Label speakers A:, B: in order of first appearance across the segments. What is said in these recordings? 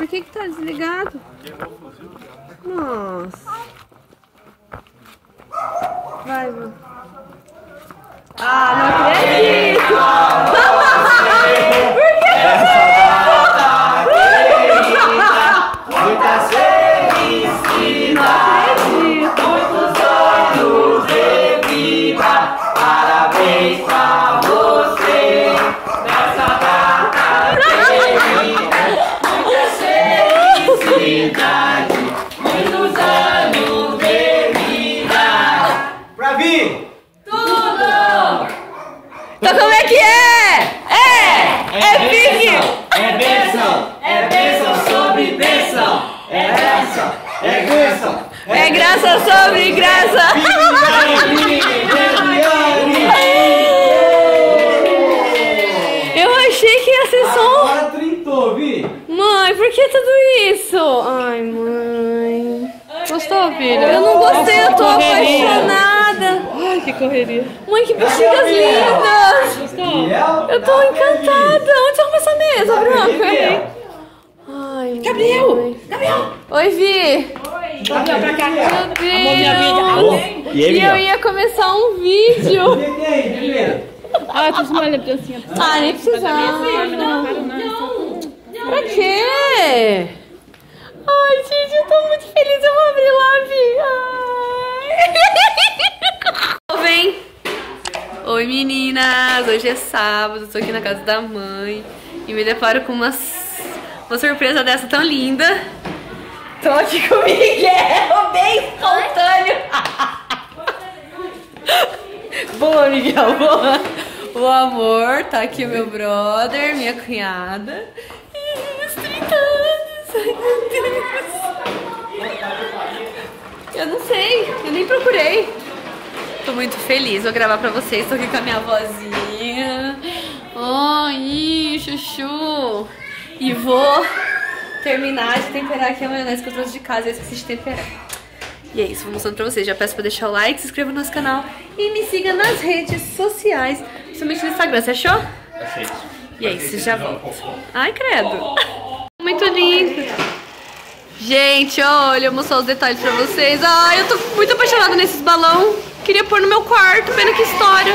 A: que tá desligado? Nossa. Vai, mano. Ah, não acredito! Por que
B: muitas felicidades, muitos anos de vida, parabéns pra você, nessa data querida, muitas felicidades, muitos anos de vida. Pra vir! Tudo!
A: Então como é que é? É pique!
B: É bênção! É bênção sobre bênção! É graça! É bênção!
A: É graça sobre graça! Eu achei que ia ser som!
B: Agora trintou, Vi!
A: Mãe, por que tudo isso? Ai, mãe. Gostou, filho? Eu não gostei, eu tô apaixonada. Ai, que correria. Mãe, que bexigas lindas. Gostou? Eu tô encantada. Onde você arrumou essa mesa, branca? Ai, Gabriel! Mãe. Gabriel! Oi, Vi.
C: Oi. Gabriel, pra cá.
A: Meu Deus.
B: E
A: eu ia começar um vídeo.
C: Ah, eu trouxe uma lembrancinha.
A: Ah, nem precisava. Pra quê? Ai, gente, eu tô muito feliz. Eu vou abrir lá, Vi. Vem. Oi, meninas. Hoje é sábado. Tô aqui na casa da mãe. E me deparo com uma surpresa dessa tão linda. Tô aqui com o Miguel. Bem espontâneo. Boa, Miguel. Boa. O amor. Tá aqui o meu brother, minha cunhada. E os 30 anos. Ai, meu Deus. Eu não sei, eu nem procurei. Tô muito feliz, vou gravar pra vocês. Tô aqui com a minha vozinha. Ai, chuchu. E vou terminar de temperar aqui a maionese que eu trouxe de casa. Eu esqueci de temperar. E é isso, vou mostrando pra vocês. Já peço pra deixar o like, se inscreva no nosso canal e me siga nas redes sociais, principalmente no Instagram. Você achou?
B: Achei.
A: E é isso, já volto. Ai, credo. Muito lindo. Gente, olha, eu vou mostrar os detalhes pra vocês. Ai, eu tô muito apaixonada nesses balão. Queria pôr no meu quarto, pena que história.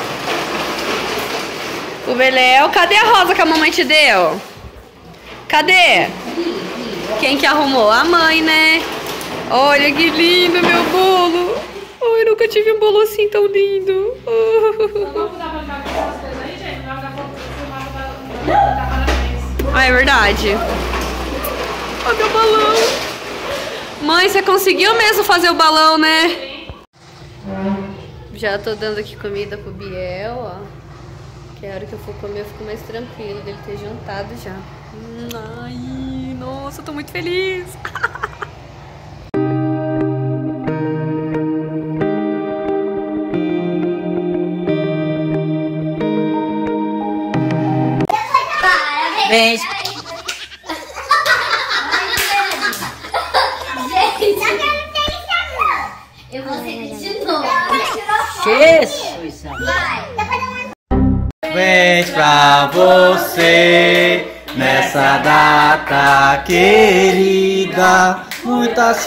A: O Beléu, cadê a rosa que a mamãe te deu? Cadê? Quem que arrumou? A mãe, né? Olha que lindo meu bolo. Ai, nunca tive um bolo assim tão lindo. Ah, é verdade. Olha meu balão. Mãe, você conseguiu mesmo fazer o balão, né? Já tô dando aqui comida pro Biel, ó. Que a hora que eu for comer eu fico mais tranquilo dele ter jantado já. Ai, nossa, eu tô muito feliz.
D: Parabéns. Eu vou ser de novo. Jesus.
B: Parabéns pra você nessa data querida. Muitas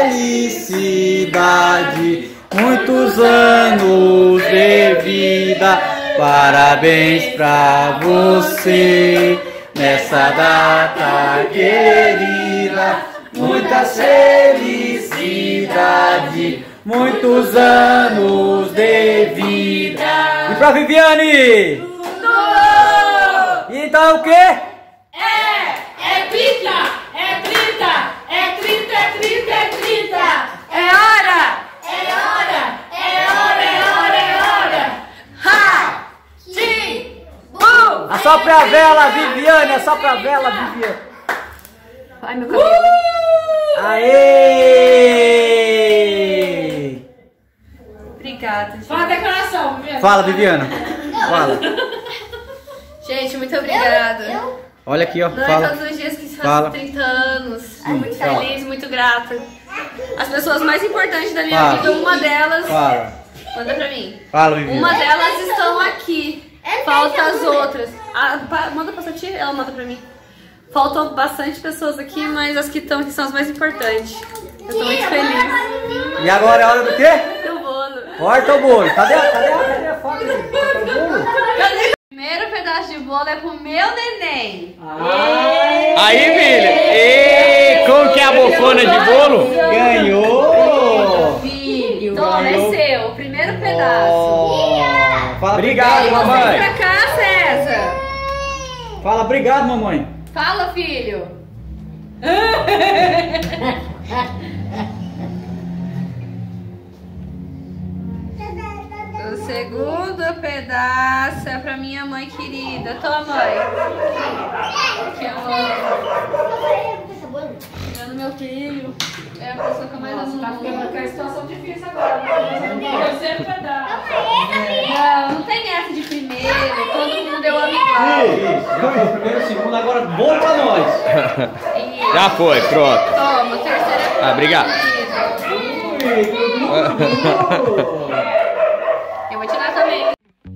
B: felicidades, muitos anos de vida. Parabéns pra você nessa data querida. Muitas felicidades, muitos anos de vida. E pra Viviane? Tudo! Então é o quê?
C: É pica! É 30! É 30, é 30, é 30!
A: É hora!
C: É hora! É hora, é hora, é hora!
A: Ha!
B: Assopra a vela, Viviane! Assopra a vela, Viviane!
A: Ai, meu cabelo.
B: Aê!
A: Obrigada, gente.
C: Fala a declaração, Viviane.
B: Fala, Viviana. Fala.
A: Gente, muito obrigada.
B: Olha aqui, ó.
A: Não é
B: Fala.
A: todos os dias que se
B: Fala.
A: faz 30 anos. Muito
B: fala.
A: feliz, muito grata. As pessoas mais importantes da minha
B: Fala.
A: vida, uma delas...
B: Fala.
A: Manda pra mim.
B: Fala, Viviane.
A: Uma delas estão aqui. Falta as outras. Manda pra sua tia, ela manda pra mim. Faltam bastante pessoas aqui, mas as que estão aqui são as mais importantes. Eu tô muito feliz.
B: E agora é hora do quê?
A: Do bolo.
B: Corta o bolo. Cadê a faca? Corta o bolo?
A: O primeiro pedaço de bolo é pro meu neném.
E: Aí, filho. E como que é a bofona de bolo?
B: Ganhou!
A: Filho. Toma, é seu. O primeiro pedaço.
B: Fala
E: Obrigado,
A: Vem
E: mamãe.
A: pra cá, César.
B: Fala obrigado, mamãe.
A: Fala, filho. O segundo pedaço é pra minha mãe querida. Toma, mãe. Que eu amo. Tirando meu filho. É a pessoa que eu mais amo.
C: Tá ficando com a situação difícil agora. Terceiro pedaço.
A: Não tem essa de primeiro. Todo mundo eu amo igual.
B: Isso. Primeiro, segundo, agora bolo pra nós.
E: Já foi, pronto.
A: Toma, o terceiro é pra
E: Obrigado.
A: Eu vou tirar também.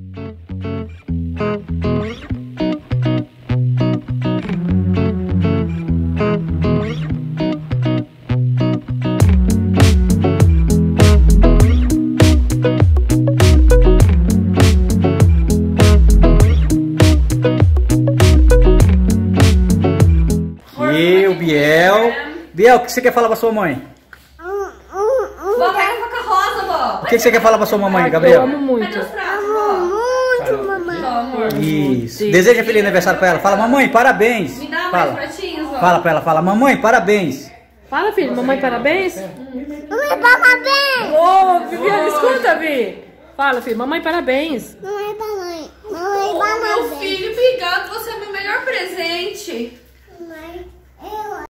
B: E o Biel. Biel, o que você quer falar pra sua mãe?
A: Vó, pega a faca rosa, vó.
B: O que você quer falar pra sua mamãe, Gabriel?
A: Muito.
D: Muito, mamãe.
B: Isso. Deseja feliz aniversário pra ela. Fala, mamãe, parabéns.
A: Me dá mais
B: Fala.
A: pratinhos, vó.
B: Fala pra ela, fala, mamãe, parabéns.
F: Fala, filho, mamãe, parabéns.
D: Mamãe, parabéns.
F: Ô, Viviane, escuta, Vi. Fala, filho, mamãe, parabéns.
D: Mamãe, mamãe. Mamãe,
A: Meu
D: parabéns.
A: filho, obrigado. Você é meu melhor presente.
D: Mamãe, eu...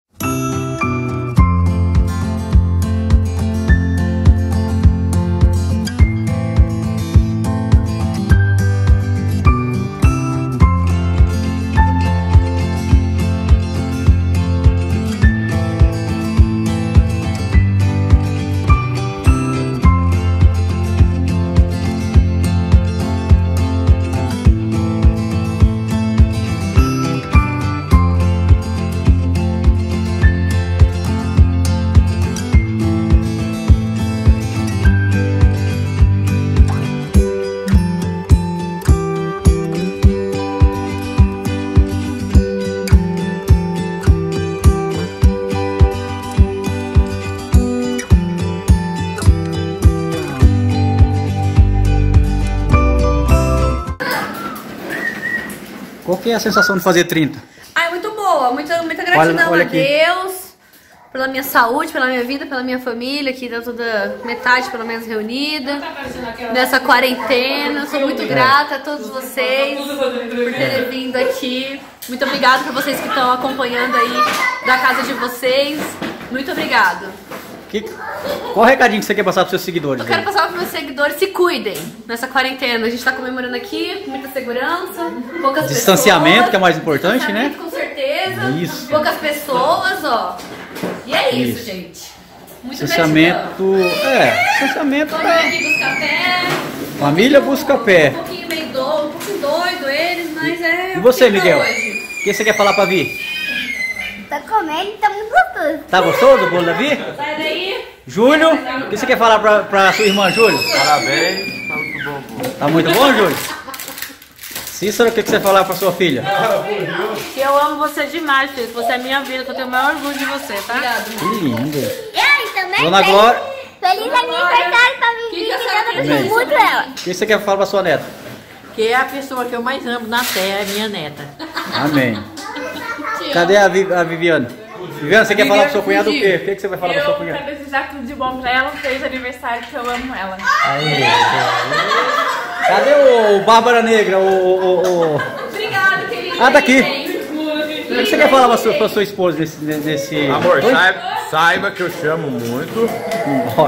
B: Qual que é a sensação de fazer 30?
A: Ai, muito boa. Muita gratidão
B: olha
A: a
B: aqui.
A: Deus. Pela minha saúde, pela minha vida, pela minha família, que tá toda metade pelo menos reunida. Nessa quarentena. Sou muito grata a todos vocês por terem vindo aqui. Muito obrigada por vocês que estão acompanhando aí da casa de vocês. Muito obrigado.
B: Qual o recadinho que você quer passar para seus seguidores?
A: Eu quero passar para meus seguidores, se cuidem nessa quarentena. A gente tá comemorando aqui, com muita segurança, poucas
B: Distanciamento,
A: pessoas.
B: que é mais importante, né?
A: Com certeza.
B: Isso.
A: Poucas pessoas, ó. E é isso,
B: Isso.
A: gente. Muito
B: Distanciamento. Distanciamento.
A: Família aqui busca pé.
B: Família busca pé.
A: Um pouquinho meio doido, um pouquinho doido eles, mas é.
B: E você,
A: fica
B: Miguel?
A: hoje.
B: O que você quer falar pra Vi?
D: Tá comendo, tá muito gostoso.
B: Tá gostoso o bolo da Vi?
A: Sai daí.
B: Júlio, o que você quer falar pra sua irmã, Júlio?
E: Parabéns. Tá muito bom, pô.
B: Tá muito bom, Júlio? Cícero, o que você quer falar pra sua filha?
F: Que eu amo você demais, filho. Você é minha vida, que eu tenho o maior orgulho de você, tá?
B: Que lindo.
D: E aí, também?
B: Dona Glória,
D: Feliz aniversário pra Vivi, que eu aprecio muito ela.
B: o que você quer falar pra sua neta?
F: Que é a pessoa que eu mais amo na terra, é minha neta.
B: Amém. Cadê a Viviane? Viviane, você quer falar pro seu cunhado o quê? O que você vai falar pro seu
C: Eu
B: cunhado?
C: quero desejar tudo de bom pra ela, feliz aniversário, que eu amo ela.
B: Cadê o Bárbara Negra?
A: Obrigada, querida.
B: Ah, tá aqui.
A: Gente.
B: O que você quer falar pra sua esposa nesse...
E: Amor,
B: Oi?
E: saiba que eu chamo muito.
B: Ó,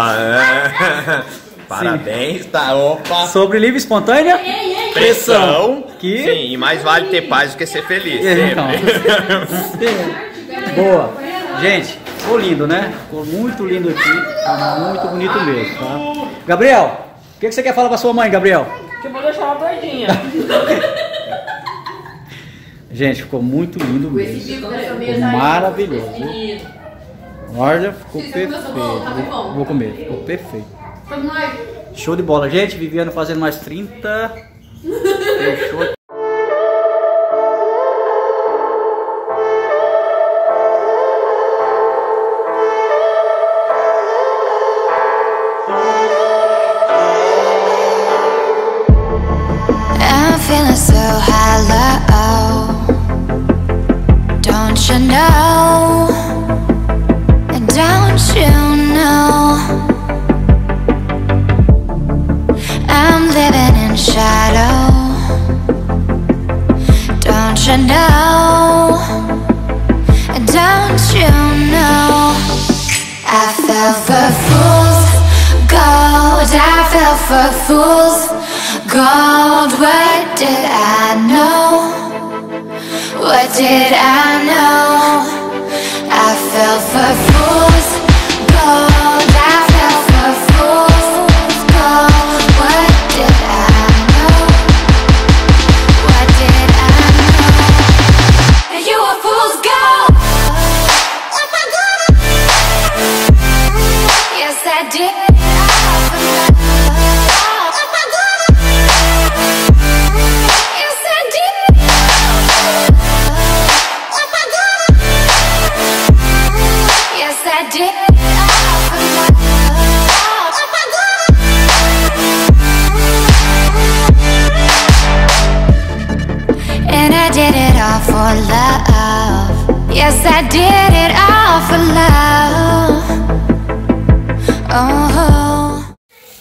E: Parabéns, tá? Opa.
B: sobre livre e espontânea
E: Pressão.
B: Que-
E: Sim, e mais vale ter paz do que ser feliz.
B: Então.
E: Sempre.
B: Boa. Gente, ficou lindo, né? Ficou muito lindo aqui. Tá muito bonito mesmo, tá? Gabriel, o que você quer falar pra sua mãe, Gabriel?
C: Que eu vou deixar ela doidinha.
B: Gente, ficou muito lindo mesmo. Ficou maravilhoso. Viu? Olha, ficou perfeito. Vou comer, ficou perfeito. Show de bola. Gente, Viviane fazendo mais 30. Fechou.
G: For fool's gold, what did I know? What did I know? I fell for fool's gold. I fell for fool's gold. What did I know? What did I know? You were fool's gold. Yes, I did. For love, yes, I did it all for love. Oh.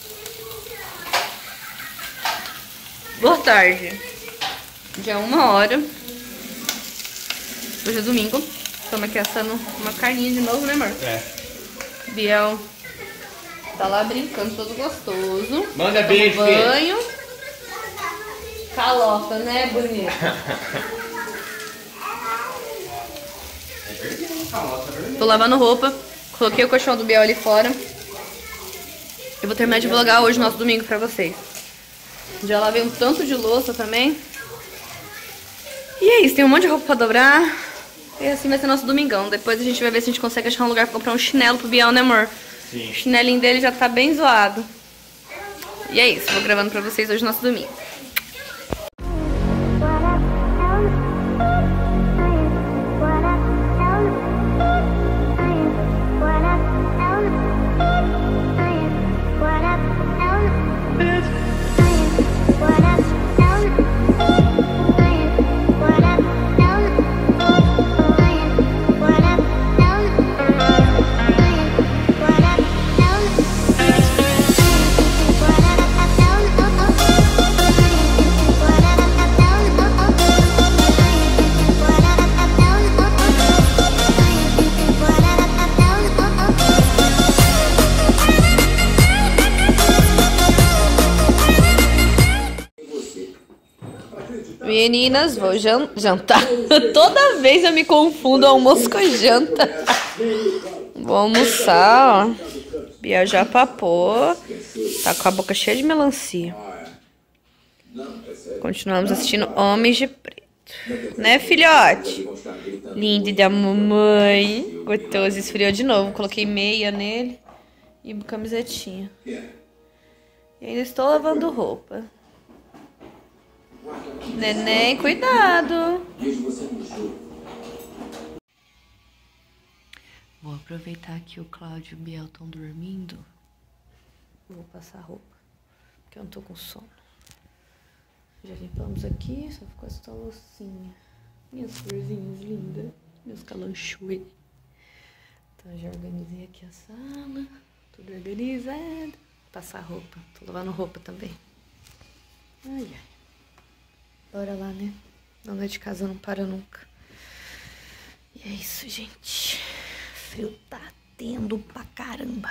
A: Boa tarde. Já é 1h. Hoje é domingo. Estamos aqui assando uma carninha de novo, né, amor?
E: É.
A: Biel tá lá brincando, todo gostoso.
E: Manda beijo,
A: banho. Calota, né, bonita? Tô lavando roupa. Coloquei o colchão do Biel ali fora. Eu vou terminar de vlogar hoje, nosso domingo, pra vocês. Já lavei um tanto de louça também. E é isso, tem um monte de roupa pra dobrar. E assim vai ser nosso domingão. Depois a gente vai ver se a gente consegue achar um lugar pra comprar um chinelo pro Biel, né, amor?
E: Sim.
A: O chinelinho dele já tá bem zoado. E é isso, vou gravando pra vocês hoje nosso domingo. Meninas, vou jantar. Toda vez eu me confundo almoço com janta. Vou almoçar, ó. Bia já papou. Tá com a boca cheia de melancia. Continuamos assistindo Homens de Preto. Né, filhote? Lindo da mamãe. Gostoso, esfriou de novo. Coloquei meia nele e camisetinha. E ainda estou lavando roupa. Neném, cuidado. Vou aproveitar que o Cláudio e o Biel estão dormindo. Vou passar roupa, porque eu não tô com sono. Já limpamos aqui, só ficou essa loucinha. Minhas florzinhas lindas, meus calanchoe. Então já organizei aqui a sala, tudo organizado. Passar roupa, tô lavando roupa também. Ai, ai. Bora lá, né? Dona de casa não para nunca. E é isso, gente. Frio tá tendo pra caramba.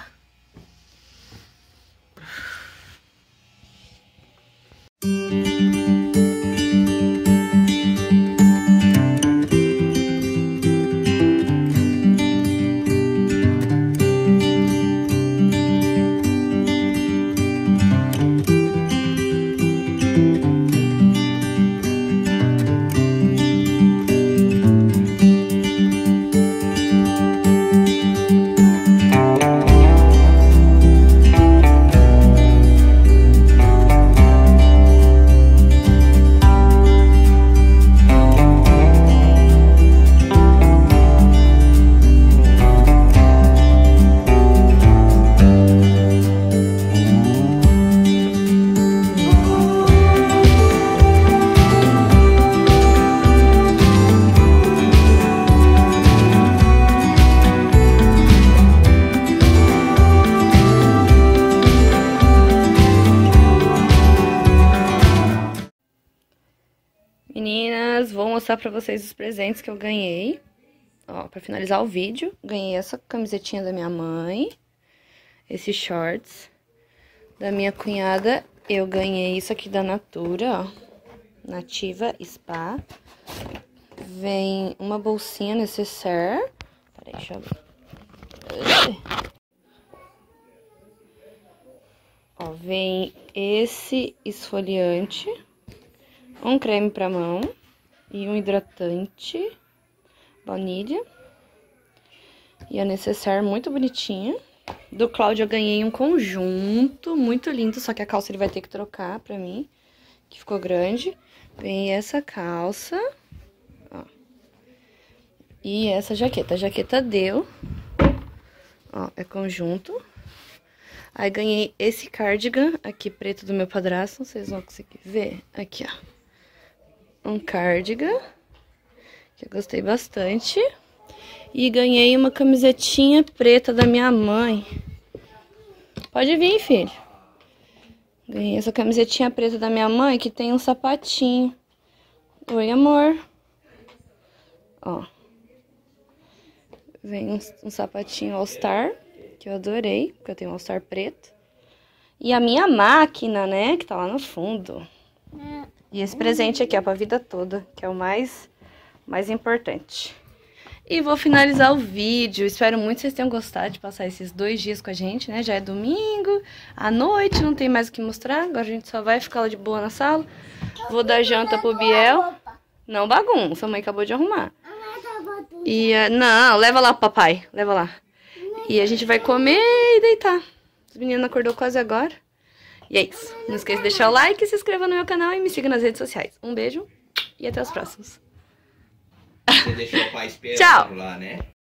A: mostrar pra vocês os presentes que eu ganhei. Ó, pra finalizar o vídeo, ganhei essa camisetinha da minha mãe. Esses shorts. Da minha cunhada, eu ganhei isso aqui da Natura, ó. Nativa Spa. Vem uma bolsinha necessaire. Peraí, deixa eu ver. Ó, vem esse esfoliante, um creme pra mão e um hidratante, baunilha. E a necessaire muito bonitinha. Do Cláudio eu ganhei um conjunto muito lindo, só que a calça ele vai ter que trocar pra mim, que ficou grande. Vem essa calça, ó, e essa jaqueta. A jaqueta deu, ó, é conjunto. Aí ganhei esse cardigan aqui preto do meu padrasto, vocês vão conseguir ver. Aqui, ó, um cardigan, que eu gostei bastante. E ganhei uma camisetinha preta da minha mãe. Pode vir, filho. Ganhei essa camisetinha preta da minha mãe que tem um sapatinho. Oi, amor. Ó. Vem um sapatinho All Star, que eu adorei, porque eu tenho um All Star preto. E a minha máquina, né, que tá lá no fundo. E esse presente aqui, ó, pra vida toda, que é o mais importante. E vou finalizar o vídeo. Espero muito que vocês tenham gostado de passar esses 2 dias com a gente, né? Já é domingo, à noite, não tem mais o que mostrar. Agora a gente só vai ficar lá de boa na sala. Vou dar janta pro Biel. Não bagunça, a mãe acabou de arrumar. E, não, leva lá pro papai, leva lá. E a gente vai comer e deitar. Os meninos acordou quase agora. E é isso. Não esqueça de deixar o like, se inscreva no meu canal e me siga nas redes sociais. Um beijo e até os próximos.
E: Você deixou o pai esperando
A: Tchau.
E: lá, né?